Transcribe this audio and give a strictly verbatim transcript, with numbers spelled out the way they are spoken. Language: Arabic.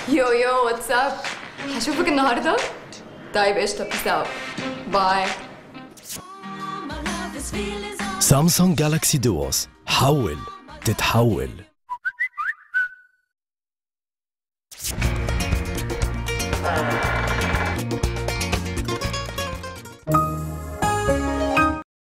يو يو واتساب، هشوفك النهارده؟ طيب قشطة، بيس اوت، باي. سامسونج جالاكسي دوس، حول تتحول.